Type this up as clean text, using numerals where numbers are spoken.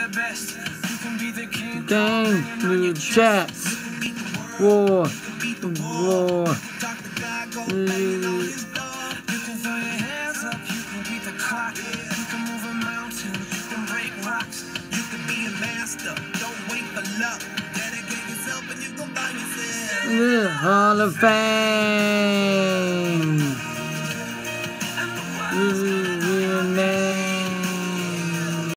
Gang, new jets, war, war. Hall of Fame.